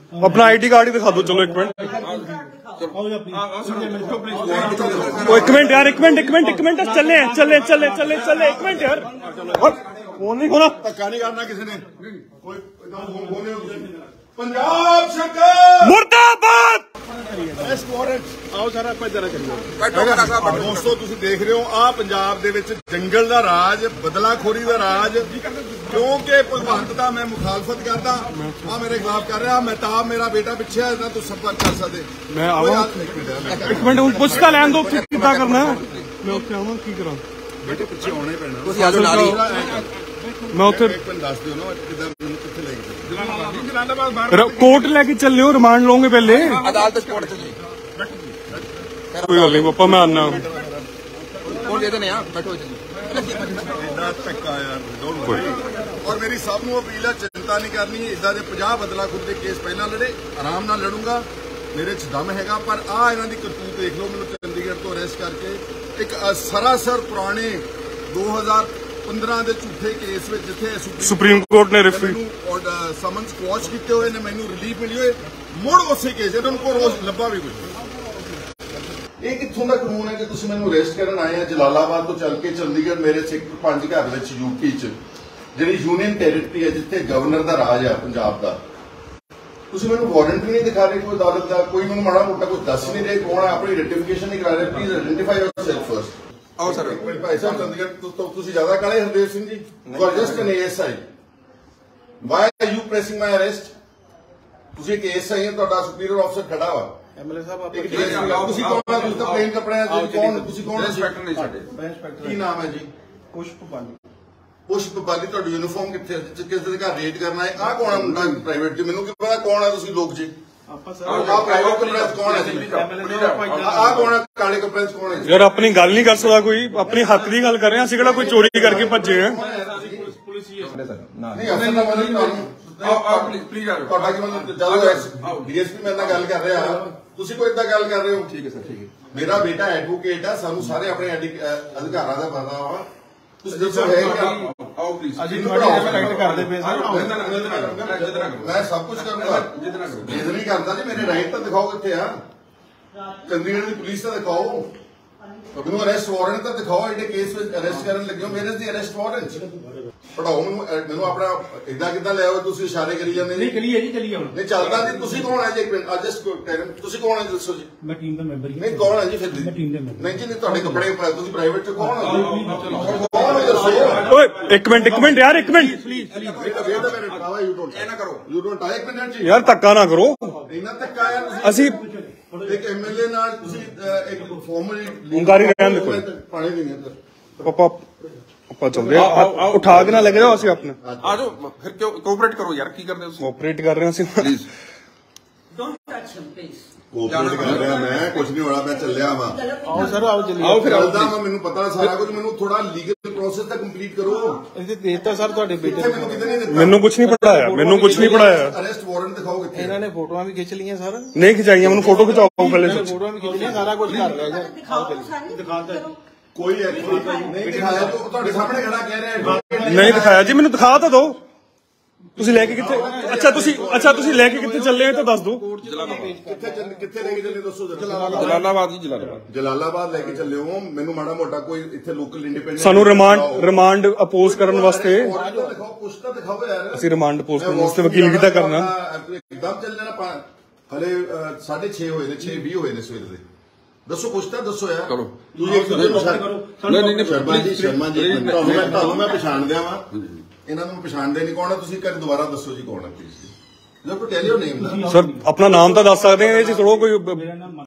अपना ID card ही दिखा दो। चलो एक मिनट, एक मिनट यार, एक मिनट चले एक मिनट यार। फोन नहीं खोला, धक्का नहीं करना किसी ने। पंजाब सरकार मुर्दाबाद। आओ सर आप जरा करिए। दोस्तों ਤੁਸੀਂ देख रहे हो आ पंजाब ਦੇ ਵਿੱਚ जंगल ਦਾ ਰਾਜ, ਬਦਲਾਖੋਰੀ ਦਾ ਰਾਜ, क्योंकि भगवंत का मैं मुखालफत करता आ मेरे खिलाफ कर रहा। महताब मेरा बेटा पिछे है, तुम संपर्क कर सकते। मैं एक मिनट पुछता लैन दो कितना करना है। मैं उत्थे आवां की करा बेटे, पिछे आना ही पैना। ਤੁਸੀਂ ਅੱਜ ਨਾਲ ਹੀ मैं उत्थे दस दिओ ना किदा मैनूं कित्थे ले के जलालाबाद कोर्ट लेके चल लियो, रिमांड लोगे पहले अदालत कोर्ट चले। कोई गल नहीं पापा, मैं आना और दे देने बैठो धक्का यार। और मेरी सब नूं अपील है, चिंता नहीं करनी। इदा दे 50 बदलाखोरी दे केस पहला लड़े, आराम नाल लड़ूंगा, मेरे च दम हैगा। पर आ इन्हां दी करतूत देख लो। मैनूं चंडीगढ़ तो अरेस्ट करके एक सरासर पुराने 2015 ਦੇ ਝੂਠੇ ਕੇਸ ਵਿੱਚ ਜਿੱਥੇ ਸੁਪਰੀਮ ਕੋਰਟ ਨੇ ਸਮਨਸ ਕੁਆਸ਼ ਕੀਤੇ ਹੋਏ ਨੇ, ਮੈਨੂੰ ਰਿਲੀਫ ਮਿਲੀ ਹੋਏ, ਮੁੜ ਉਸੇ ਕੇਸ ਇਹਨਾਂ ਨੂੰ ਕੋਈ ਰੋਜ਼ ਲੱਭਾ ਵੀ ਕੁਝ। ਇਹ ਕਿੱਥੋਂ ਦਾ ਕਾਨੂੰਨ ਹੈ ਕਿ ਤੁਸੀਂ ਮੈਨੂੰ ਅਰੈਸਟ ਕਰਨ ਆਏ ਆ? ਜਲਾਲਾਬਾਦ ਤੋਂ ਚੱਲ ਕੇ ਚੰਡੀਗੜ੍ਹ ਮੇਰੇ ਸੈਕਟਰ 5 ਘਰ ਵਿੱਚ ਯੂਪੀ 'ਚ ਜਿਹੜੀ ਯੂਨੀਅਨ ਟੈਰੀਟਰੀ ਹੈ, ਜਿੱਥੇ ਗਵਰਨਰ ਦਾ ਰਾਜ ਹੈ ਪੰਜਾਬ ਦਾ, ਤੁਸੀਂ ਮੈਨੂੰ ਵਾਰੰਟ ਵੀ ਨਹੀਂ ਦਿਖਾ ਰਹੇ ਕੋਈ ਅਦਾਲਤ ਦਾ। ਕੋਈ ਮੈਨੂੰ ਮਾੜਾ ਮੋਟਾ ਕੁਝ ਦੱਸ ਨਹੀਂ ਰਹੇ ਕੌਣ ਹੈ, ਆਪਣੀ ਆਈਡੈਂਟੀਫਿਕੇਸ਼ਨ ਨਹੀਂ ਕਰਾ ਰਹੇ। Please identify yourself first. आओ सर भाई साहब, चंडीगढ़ तो तुसी ज्यादा काले Hardev Singh ji, you are just an ASI. Why are you pressing my arrest? तुसी एक एएसआई है, ਤੁਹਾਡਾ सुपीरियर ऑफिसर खड़ा वा। एमएलए साहब आप तुसी कौन है? तुसी तो प्लेन कपड़े कौन? तुसी कौन है? इंस्पेक्टर नहीं छाड़े। इंस्पेक्टर की नाम है जी? पुष्प बाली। पुष्प बाली ਤੁਹਾਡੀ यूनिफॉर्म किथे किस ਦੇ ਘਰ रेड करना है? आ कौन है मुंडा प्राइवेट जी? ਮੈਨੂੰ ਕੀ ਪਤਾ कौन है ਤੁਸੀਂ ਲੋਕ ਜੀ? प्राइवेट कपड़े कौन है जी? आ कौन है काले कपड़े कौन है? यार अपनी गल नहीं कर सकता कोई, अपनी हक की गल कर रहे हैं। ਅਸੀਂ ਕਿਹੜਾ ਕੋਈ चोरी करके भजे हैं। पुलिस ही है नहीं असल ना मतलब ਤੁਹਾਨੂੰ प्लीज ਤੁਹਾਡਾ ਕੀ ਮਤਲਬ? ਜਦੋਂ ਡੀਐਸਪੀ ਮੇਰੇ ਨਾਲ ਗੱਲ ਕਰ ਰਿਹਾ, ਤੁਸੀਂ ਕੋਈ ਇਦਾਂ ਗੱਲ ਕਰ ਰਹੇ ਹੋ? ਠੀਕ ਹੈ ਸਰ, ਠੀਕ ਹੈ। ਮੇਰਾ ਬੇਟਾ ਐਡਵੋਕੇਟ ਹੈ, ਸਾਨੂੰ ਸਾਰੇ ਆਪਣੇ ਅਧਿਕਾਰਾਂ ਦਾ ਪਤਾ ਵਾ। ਤੁਸੀਂ ਦੱਸੋ ਹੈ ਕਿ ਆਓ ਪਲੀਜ਼ ਅਸੀਂ ਤੁਹਾਡੀ ਰਿਸਪੈਕਟ ਕਰਦੇ ਪਏ ਸਰ। ਮੈਂ ਸਭ ਕੁਝ ਕਰੂੰਗਾ, ਜਿੱਦਣਾ ਕਰੋ। ਜਿੱਦ ਨਹੀਂ ਕਰਦਾ ਜੀ, ਮੇਰੇ ਰਾਈਟ ਤਾਂ ਦਿਖਾਓ ਕਿੱਥੇ ਆ। ਚੰਡੀਗੜ੍ਹ ਦੀ ਪੁਲਿਸ ਤਾਂ ਦਿਖਾਓ, ਮੈਨੂੰ ਅਰੈਸਟ ਵਾਰੰਟ ਤਾਂ ਦਿਖਾਓ। ਇਹਦੇ ਕੇਸ ਵਿੱਚ ਅਰੈਸਟ ਕਰਨ ਲੱਗੇ ਹੋ, ਮੇਰੇ ਦੀ ਅਰੈਸਟ ਵਾਰੰਟ ਪੜਾਓ ਮੈਨੂੰ। ਆਪਣਾ ਇਦਾਂ ਕਿੱਦਾਂ ਲੈ ਆਓ? ਤੁਸੀਂ ਇਸ਼ਾਰੇ ਕਰੀ ਜਾਂਦੇ ਨਹੀਂ। ਚਲੀ ਹੈ ਜੀ, ਚਲੀ ਆਉਣ ਨਹੀਂ ਚੱਲਦਾ ਜੀ। ਤੁਸੀਂ ਕੌਣ ਹੈ ਜੀ? ਇੱਕ ਮਿੰਟ ਜਸਟ ਤੁਸੀਂ ਕੌਣ ਹੈ ਦੱਸੋ ਜੀ? ਮੈਂ ਟੀਮ ਦਾ ਮੈਂਬਰ ਹੀ। ਨਹੀਂ ਕੌਣ ਹੈ ਜੀ ਫਿਰ? ਮੈਂ ਟੀਮ ਦਾ ਮੈਂਬਰ। ਨਹੀਂ ਜੀ, ਨਹੀਂ ਤੁਹਾਡੇ ਕੱਪੜੇ ਤੁਸੀਂ ਪ੍ਰਾਈਵੇਟ ਚ ਕੌਣ ਹੋ? ਓਏ ਇੱਕ ਮਿੰਟ यार, एक मिनट यार, धक्का ना करो। ਅਸੀਂ ਇੱਕ ਐਮਐਲਏ ਨਾਲ ਤੁਸੀਂ ਇੱਕ ਫਾਰਮਲ ਹੁੰਗਾਰੀ ਰਹਿਣ ਦੇ ਕੋਈ ਪਾਣੀ ਨਹੀਂ ਅੰਦਰ। ਪਾਪਾ ਚਲਦੇ ਆ, ਉਠਾ ਕੇ ਨਾ ਲੱਗ ਜਾਓ। ਅਸੀਂ ਆਪਣੇ ਆ ਜਾਓ ਫਿਰ, ਕਿਉਂ ਕੋਆਪਰੇਟ ਕਰੋ ਯਾਰ। ਕੀ ਕਰਦੇ ਹੋ ਤੁਸੀਂ? ਕੋਆਪਰੇਟ ਕਰ ਰਹੇ ਹਾਂ ਅਸੀਂ। Please don't touch him please. Cooperate ਕਰ ਰਿਹਾ ਮੈਂ, ਕੁਝ ਨਹੀਂ ਹੋਣਾ। ਮੈਂ ਚੱਲਿਆ ਵਾ। ਆਓ ਸਰ, ਆਓ ਜਲਦੀ ਆਓ। ਫਿਰ ਆਉਂਦਾ ਵਾ, ਮੈਨੂੰ ਪਤਾ ਸਾਰਾ ਕੁਝ। ਮੈਨੂੰ ਥੋੜਾ ਲੀਗਲ ਪ੍ਰੋਸੈਸ ਤਾਂ ਕੰਪਲੀਟ ਕਰੋ। ਇਹ ਦੇਤਾ ਸਰ ਤੁਹਾਡੇ ਬੇਟੇ ਨੇ? ਮੈਨੂੰ ਕੁਝ ਨਹੀਂ ਪੜਾਇਆ, ਮੈਨੂੰ ਕੁਝ ਨਹੀਂ ਪੜਾਇਆ। ਅਰੈਸਟ ਵਾਰੰਟ ਦਿਖਾਓ ਕਿੱਥੇ? ਇਹਨਾਂ ਨੇ ਫੋਟੋਆਂ ਵੀ ਖਿੱਚ ਲਈਆਂ ਸਰ। ਨਹੀਂ ਖਿਚਾਈਆਂ, ਮੈਨੂੰ ਫੋਟੋ ਖਿਚਾਓ ਪਹਿਲੇ। ਫੋਟੋਆਂ ਵੀ ਖਿੱਚ ਲਈਆਂ, ਸਾਰਾ ਕੁਝ ਕਰ ਲਿਆ ਸਰ। ਦਿਖਾਤਾ ਕੋਈ ਨਹੀਂ ਦਿਖਾਇਆ? ਤੁਹਾਡੇ ਸਾਹਮਣੇ ਖੜਾ ਕਹਿ ਰਿਹਾ ਨਹੀਂ ਦਿਖਾਇਆ ਜੀ। ਮੈਨੂੰ ਦਿਖਾ ਤਾਂ ਦਿਓ। ਤੁਸੀਂ ਲੈ ਕੇ ਕਿੱਥੇ? ਤੁਸੀਂ ਲੈ ਕੇ ਕਿੱਥੇ ਚੱਲੇ ਹੋ ਤਾਂ ਦੱਸ ਦਿਓ। ਕਿੱਥੇ ਲੈ ਕੇ ਚੱਲੇ ਦੱਸੋ ਜਰਾ। ਜਲਾਲਾਬਾਦ ਜੀ, ਜਲਾਲਾਬਾਦ ਲੈ ਕੇ ਚੱਲੇ ਹੋ। ਮੈਨੂੰ ਮਾੜਾ ਮੋਟਾ ਕੋਈ ਇੱਥੇ ਲੋਕਲ ਇੰਡੀਪੈਂਡੈਂਟ ਸਾਨੂੰ ਰਿਮਾਂਡ ਅਪੋਜ਼ ਕਰਨ ਵਾਸਤੇ ਦਿਖਾਓ। ਕੁਛ ਤਾਂ ਦਿਖਾਓ ਯਾਰ। ਅਸੀਂ ਰਿਮਾਂਡ ਅਪੋਜ਼ ਕਰਨ ਵਾਸਤੇ ਵਕੀਲ ਕਿੱਦਾਂ ਕਰਨਾ? ਇੱਕਦਮ ਚੱਲ ਜਾਣਾ। ਹਲੇ 6:30 ਹੋਏ ਨੇ, 6:20 ਹੋਏ ਨੇ ਸਵੇਰ ਦੇ। ਦੱਸੋ ਕੁਛ ਤਾਂ ਦੱਸੋ ਯਾਰ। ਕਰੋ ਤੁਸੀਂ ਨਹੀਂ ਸ਼ਰਮਾ ਜੀ, ਤੁਹਾਨੂੰ ਮੈਂ ਪਛਾਣ ਦਿਆਂ ਵਾ। ਇਹਨਾਂ ਨੂੰ ਪਛਾਣਦੇ ਨਹੀਂ ਕੌਣ ਹੈ ਤੁਸੀਂ? ਕਦੇ ਦੁਬਾਰਾ ਦੱਸੋ ਜੀ ਕੌਣ ਹੈ please. Tile your name sir. ਆਪਣਾ ਨਾਮ ਤਾਂ ਦੱਸ ਸਕਦੇ ਆ, ਇਹ ਥੋੜਾ ਕੋਈ